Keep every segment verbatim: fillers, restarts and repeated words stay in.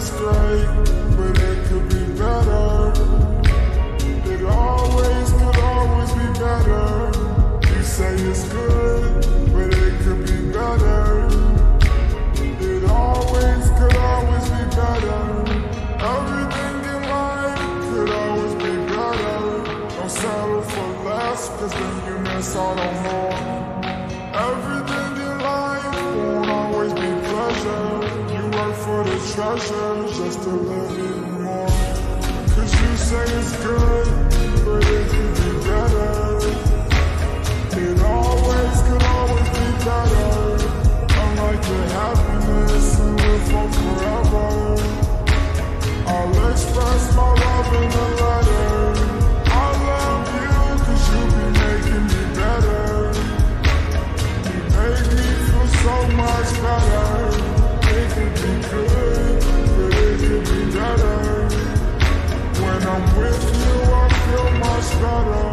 it's great, but it could be better. It always could always be better. You say it's good, but it could be better. It always could always be better. Everything in life could always be better. Don't settle for less, cause then you miss out on more. Everything in life won't always be pleasure. You work for the treasure just to live even more. Cause you say it's good, but it could be better. It always could always be better. Unlike your happiness and live for forever. I'll express my love in a letter. I love you cause you be making me better. You make me feel so much better. It could be good, but it could be better. When I'm with you I feel much better.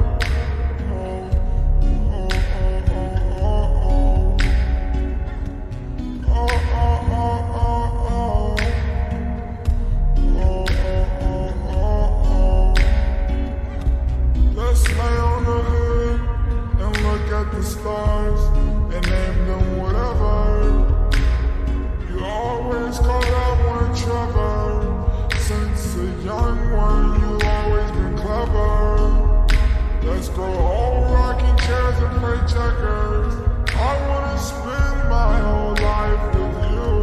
The stars and name them whatever. You always call that one Trevor. Since a young one you always been clever. Let's grow old rocking chairs and play checkers. I wanna spend my whole life with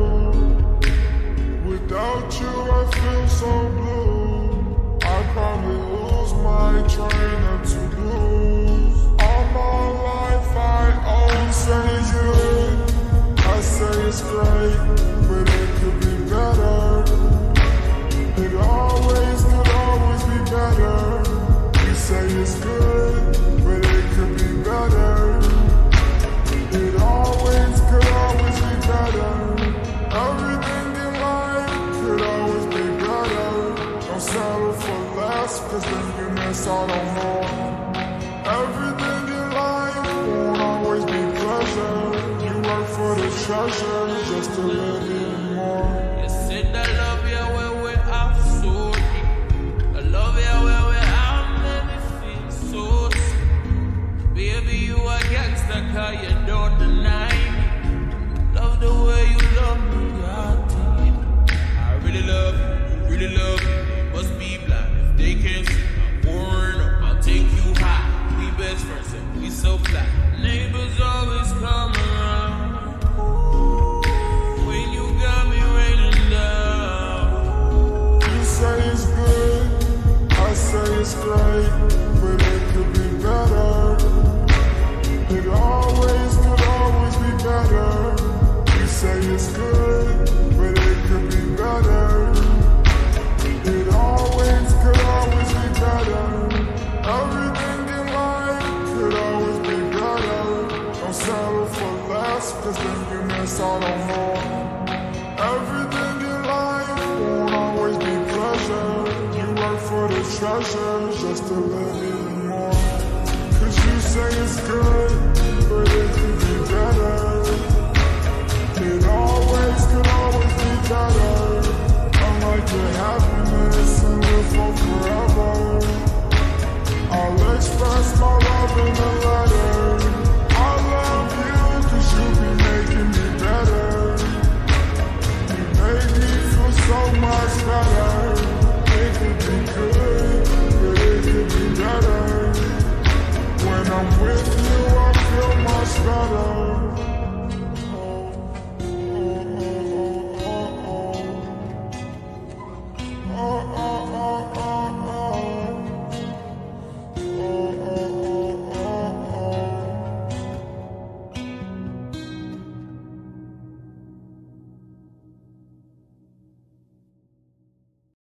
you. Without you I feel so blue. I'd probably lose my train of to-dos. All my life I always say it's good. I say it's great, but it could be better. It always could always be better. You say it's good, but it could be better. It always could always be better. Everything in life could always be better. Don't settle for less, cause then you miss out on more. Everything in life won't always be pleasure. You work for the treasure just to live even more. You said I love you when we have so deep. I love you when we have many things so sweet. Baby, you a gangster cause you don't deny me. Love the way you love me, God. I really love you, really love you. They must be blind if they can't see. I'm pouring up, I'll take you high. We best friends and we so fly. Neighbors always come around when you got me raining down. You say it's good, I say it's great, but it could be better. It always could always be better. You say it's good, but it could be better. It always could always be better. Everything in life could always be better. Don't settle for less, cause then you miss out on more. Everything in life won't always be pleasure. You work for the treasure just to live even more. Cause you say it's good, but it